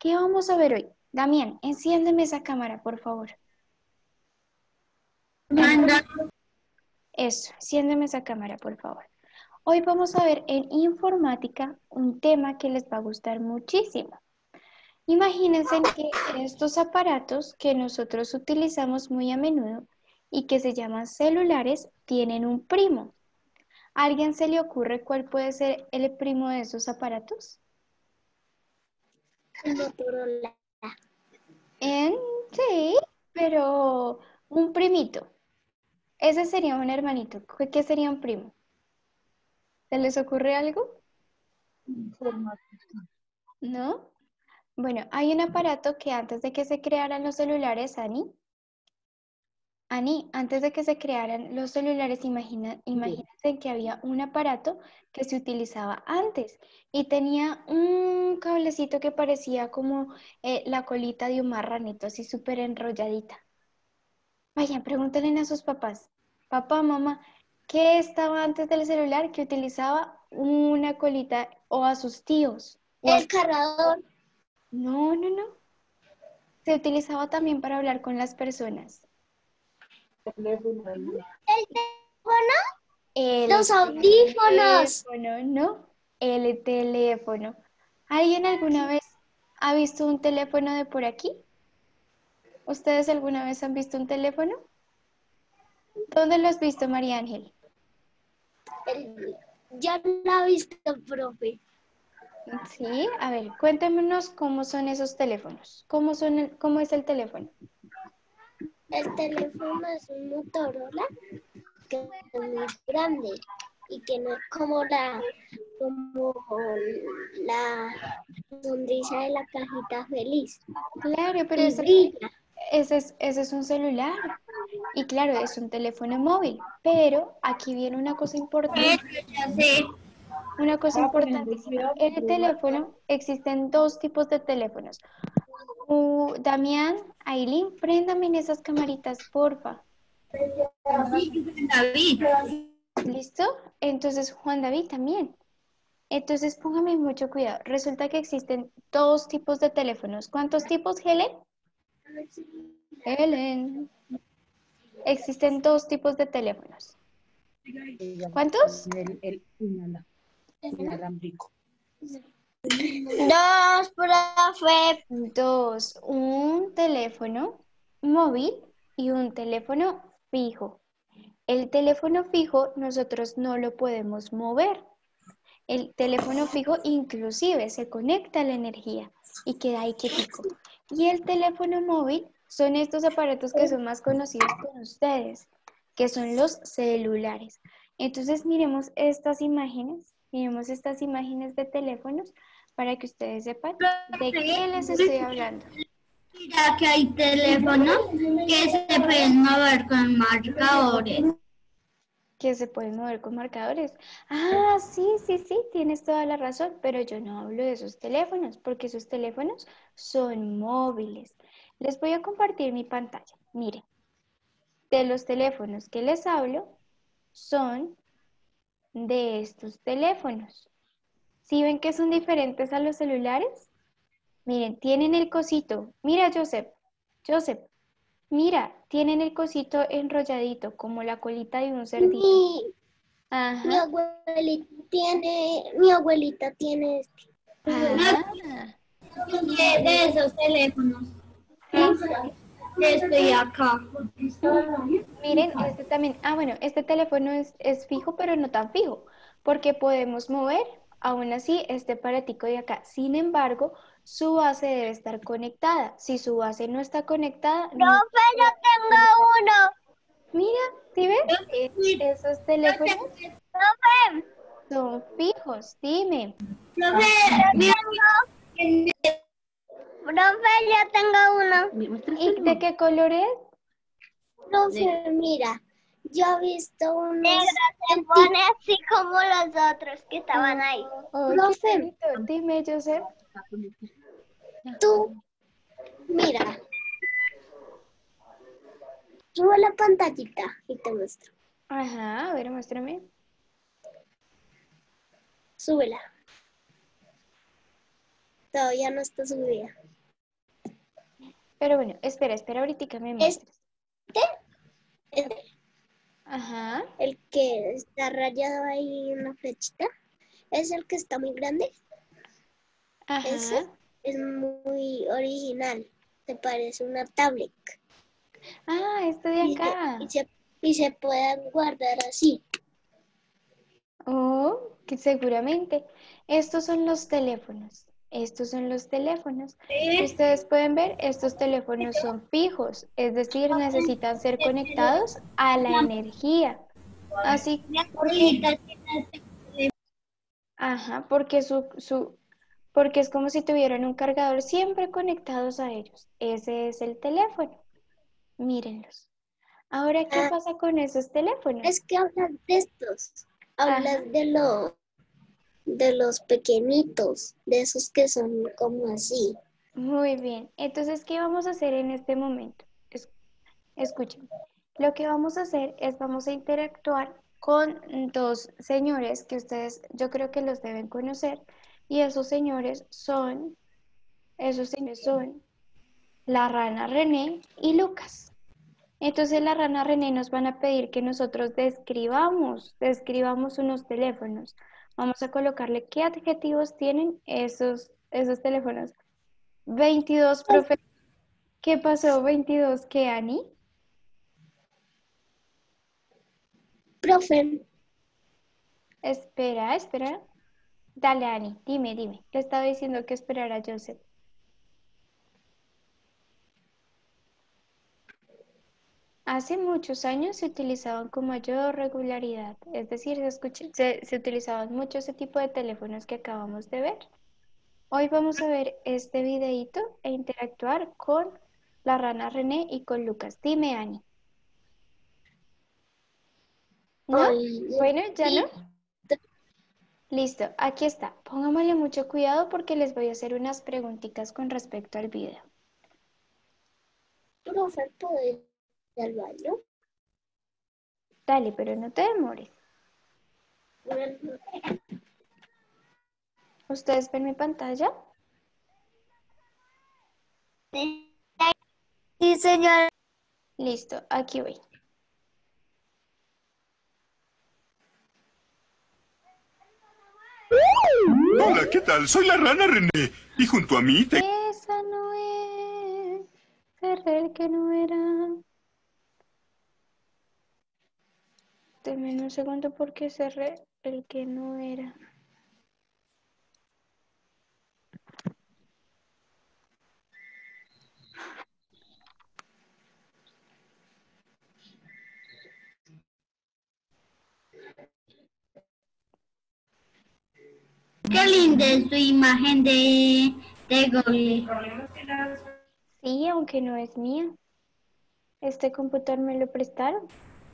¿Qué vamos a ver hoy? Damián, enciéndeme esa cámara, por favor. Eso, enciéndeme esa cámara, por favor. Hoy vamos a ver en informática un tema que les va a gustar muchísimo. Imagínense que estos aparatos que nosotros utilizamos muy a menudo y que se llaman celulares tienen un primo. ¿A alguien se le ocurre cuál puede ser el primo de esos aparatos? El Motorola. Sí, pero un primito. Ese sería un hermanito. ¿Qué sería un primo? ¿Se les ocurre algo? ¿No? Bueno, hay un aparato que antes de que se crearan los celulares, Ani, antes de que se crearan los celulares, imagínense que había un aparato que se utilizaba antes y tenía un cablecito que parecía como la colita de un marranito, así súper enrolladita. Vayan, pregúntenle a sus papás. Papá, mamá, ¿qué estaba antes del celular que utilizaba una colita o a sus tíos? El cargador. No, no, no. Se utilizaba también para hablar con las personas. El teléfono. El Los audífonos. teléfono, no, el teléfono. ¿Alguien alguna vez ha visto un teléfono de por aquí? ¿Ustedes alguna vez han visto un teléfono? ¿Dónde lo has visto, María Ángel? Ya la he visto, profe. Sí, a ver, cuéntenos cómo son esos teléfonos. ¿Cómo es el teléfono? El teléfono es un Motorola que es muy grande y que no es como la sonrisa de la cajita feliz. Claro, pero Y brilla. ese es un celular. Y claro, es un teléfono móvil. Pero aquí viene una cosa importante. Ya sé. Una cosa importantísima. En el teléfono existen dos tipos de teléfonos. Damián, Ailín, préndame en esas camaritas, porfa. David. ¿Listo? Entonces, Juan David también. Entonces, póngame mucho cuidado. Resulta que existen dos tipos de teléfonos. ¿Cuántos tipos, Helen? Helen. Existen dos tipos de teléfonos. ¿Cuántos? El inalámbrico. Dos, profe. Dos. Un teléfono móvil y un teléfono fijo. El teléfono fijo nosotros no lo podemos mover. El teléfono fijo inclusive se conecta a la energía y queda ahí quietico. Y el teléfono móvil son estos aparatos que son más conocidos por ustedes, que son los celulares. Entonces miremos estas imágenes de teléfonos para que ustedes sepan de qué les estoy hablando. Mira que hay teléfonos que se pueden mover con marcadores. Que se pueden mover con marcadores. Ah, sí, sí, sí, tienes toda la razón, pero yo no hablo de esos teléfonos, porque esos teléfonos son móviles. Les voy a compartir mi pantalla. Miren, de los teléfonos que les hablo son de estos teléfonos. ¿Sí ven que son diferentes a los celulares? Miren, tienen el cosito. Mira, Joseph, mira, tienen el cosito enrolladito, como la colita de un cerdito. Mi Ajá. abuelita tiene este. Ah, De esos teléfonos. Estoy acá. miren, este también, bueno, este teléfono es fijo, pero no tan fijo, porque podemos mover, aún así, este aparatico de acá. Sin embargo, su base debe estar conectada. Si su base no está conectada, no Profe, yo puede tengo conectar. uno. Mira, ¿sí ves? Esos teléfonos Profe, son fijos, dime. profe, profe, yo tengo uno. ¿Y de qué color es? Profe, mira, yo he visto unos... Negra, se pone así como los otros que estaban ahí. Oh, qué Profe, bonito. Dime, Joseph. tú, mira, sube la pantallita y te muestro. Ajá, a ver, muéstrame. Súbela. todavía no está subida. Pero bueno, espera, ahorita me muestras. Ajá. El que está rayado ahí en una flechita, es el que está muy grande. Ajá. Ese es muy original, te parece una tablet. Ah, este de acá. Y se puede guardar así. Oh, que seguramente. Estos son los teléfonos. Estos son los teléfonos. Ustedes pueden ver, estos teléfonos son fijos, es decir, necesitan ser conectados a la energía. Así porque, ajá, porque es como si tuvieran un cargador siempre conectados a ellos. Ese es el teléfono. Mírenlos. Ahora, ¿qué pasa con esos teléfonos? Es que hablas de estos, Ajá. hablas de los pequeñitos, de esos que son como así. Muy bien. Entonces, ¿qué vamos a hacer en este momento? Escuchen. Lo que vamos a hacer es vamos a interactuar con dos señores que ustedes, yo creo que los deben conocer, y esos señores son la rana René y Lucas. Entonces la rana René nos van a pedir que nosotros describamos unos teléfonos. Vamos a colocarle qué adjetivos tienen esos teléfonos. 22, profe. ¿Qué pasó? 22, ¿qué, Ani? Profe, Espera. Dale, Ani, dime. Le estaba diciendo que esperara a Joseph. Hace muchos años se utilizaban con mayor regularidad, es decir, se utilizaban mucho ese tipo de teléfonos que acabamos de ver. Hoy vamos a ver este videíto e interactuar con la rana René y con Lucas. Dime, Ani. ¿No? Bueno, ¿ya no? Listo, aquí está. Pongámosle mucho cuidado porque les voy a hacer unas preguntitas con respecto al video. profe, ¿puedo ir al baño? Dale, pero no te demores. ¿Ustedes ven mi pantalla? Sí, señor. Listo, aquí voy. Hola, ¿qué tal? Soy la rana René. Y junto a mí te... Esa no es, cerré el que no era. Denme un segundo porque cerré el que no era. Qué linda es tu imagen de Google. Sí, aunque no es mía. Este computador me lo prestaron.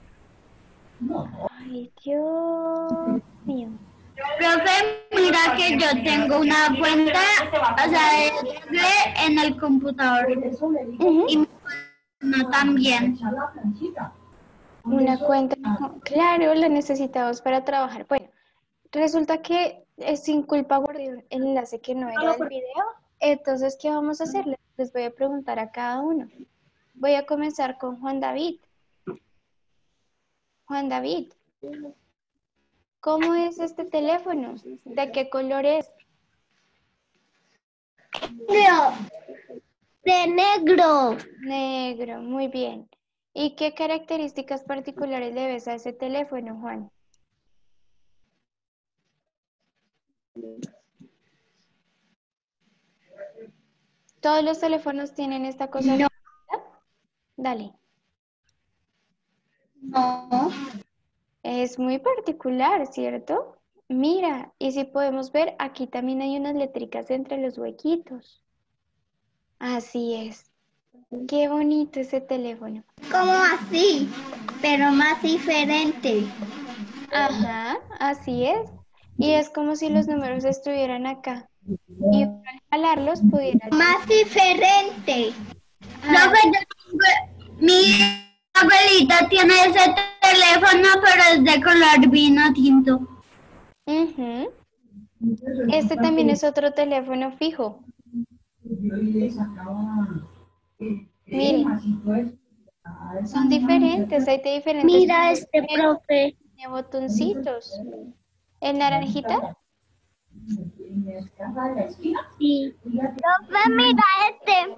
Ay, Dios mío. Profe, mira que yo tengo una cuenta, o sea, de Google en el computador. Y mi cuenta también. Una cuenta, claro, la necesitamos para trabajar. Bueno, resulta que sin culpa guardé un enlace que no era del video. Entonces, ¿qué vamos a hacer? Les voy a preguntar a cada uno. Voy a comenzar con Juan David. Juan David, ¿cómo es este teléfono? ¿De qué color es? De negro. Negro, muy bien. ¿Y qué características particulares le ves a ese teléfono, Juan? ¿Todos los teléfonos tienen esta cosa? No. Dale. No. Es muy particular, ¿cierto? Mira, y si podemos ver, aquí también hay unas letricas entre los huequitos. Así es. Qué bonito ese teléfono. Como así, pero más diferente. Ajá, así es. Y es como si los números estuvieran acá. Y uno al jalarlos pudiera... Más diferente. Ah, Mi abuelita tiene ese teléfono, pero es de color vino tinto. ujú. Este también es otro teléfono fijo. Miren, son diferentes, hay de diferentes. Mira este profe. Tiene botoncitos. ¿El naranjita? Sí. Profe, mira este.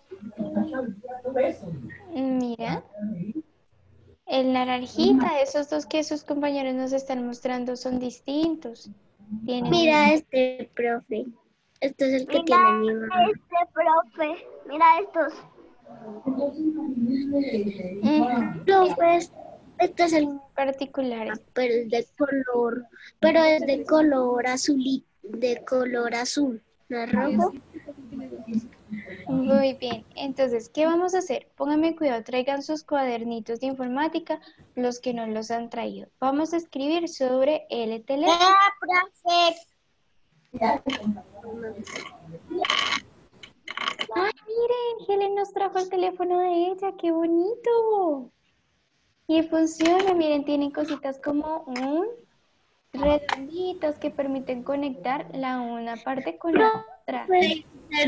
Mira, el naranjita, esos dos que sus compañeros nos están mostrando son distintos. Tienen Mira este profe. Este es el que Mira tiene mi mamá. este profe, mira estos. Profe, este es el particulares. pero es de color, pero es de color azul, de color azul, ¿no es rojo? Muy bien, entonces, ¿qué vamos a hacer? Pónganme cuidado, traigan sus cuadernitos de informática, los que no los han traído. Vamos a escribir sobre el teléfono. Profe. ¡Ay, miren! Helen nos trajo el teléfono de ella, ¡qué bonito! Y funciona, miren, tienen cositas como un redonditos que permiten conectar la una parte con la otra. Profe,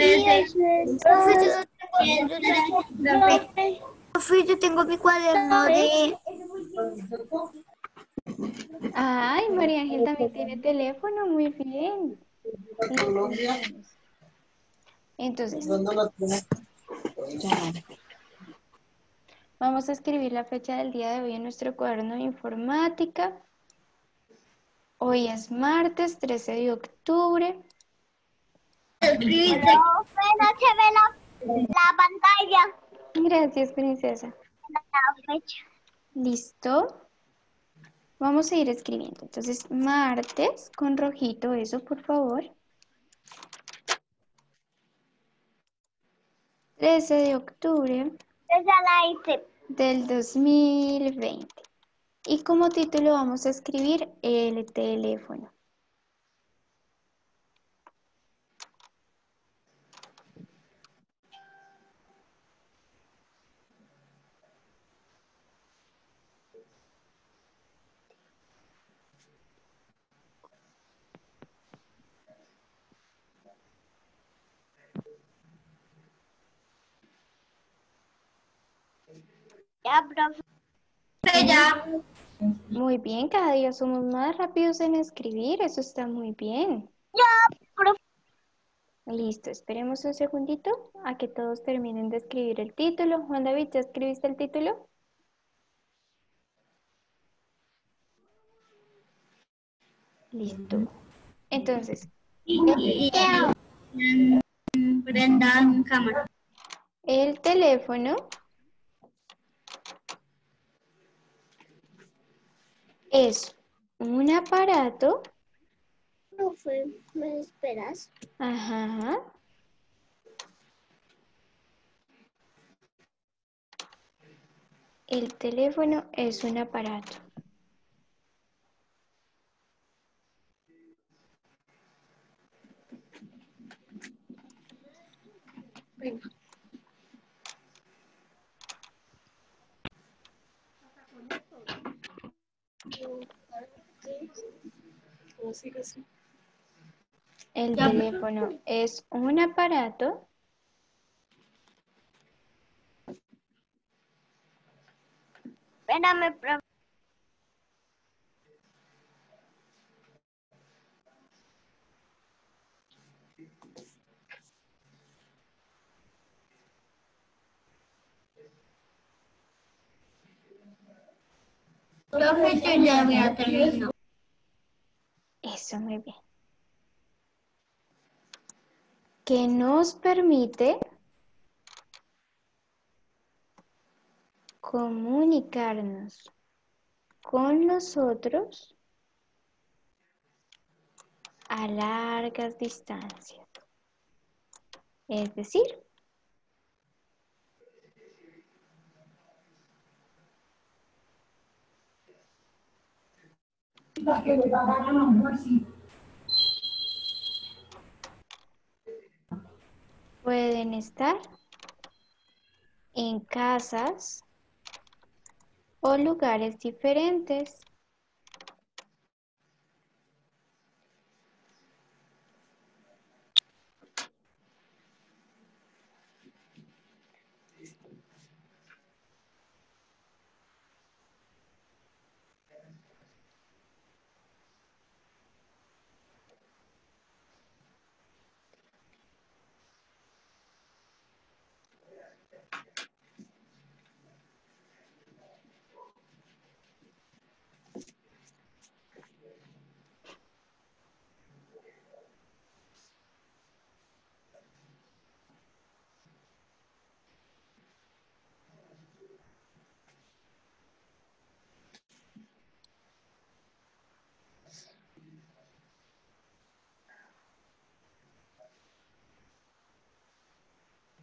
profe, yo tengo mi cuaderno de... Ay, María Ángel también tiene teléfono, muy bien. Entonces, vamos a escribir la fecha del día de hoy en nuestro cuaderno de informática. Hoy es martes 13 de octubre. Escribiste Profe, no se ve la pantalla. Gracias, princesa. La fecha. ¿Listo? Vamos a ir escribiendo. Entonces, martes, con rojito eso, por favor. 13 de octubre Esa la hice. del 2020. Y como título vamos a escribir el teléfono. Ya, profe. ya. Muy bien, cada día somos más rápidos en escribir, eso está muy bien. Ya, profe. Listo, esperemos un segundito a que todos terminen de escribir el título. Juan David, ¿ya escribiste el título? Listo. Entonces, Prendan cámara. el teléfono es un aparato. Profe, ¿me esperas? Ajá. El teléfono es un aparato. El teléfono es un aparato Espérame, profe. Profe, yo ya había terminado. Eso, muy bien. Que nos permite comunicarnos con nosotros a largas distancias. Es decir, pueden estar en casas o lugares diferentes.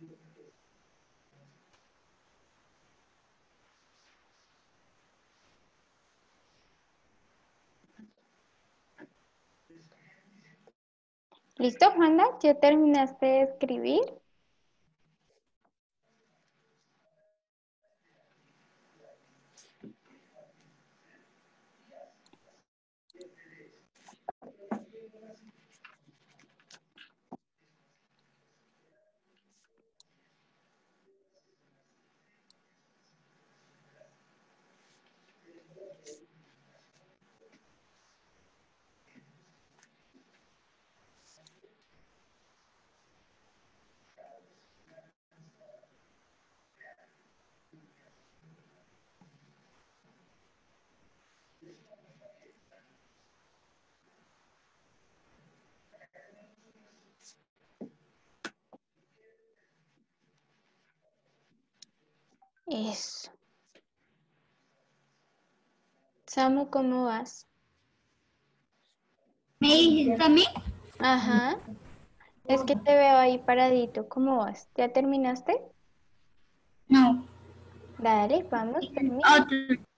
¿Listo, Juana? ¿Ya terminaste de escribir? Eso. Samu, ¿cómo vas? ¿Me dijiste a mí? Ajá. Es que te veo ahí paradito. ¿Cómo vas? ¿Ya terminaste? No. Dale, vamos, termina. Otro.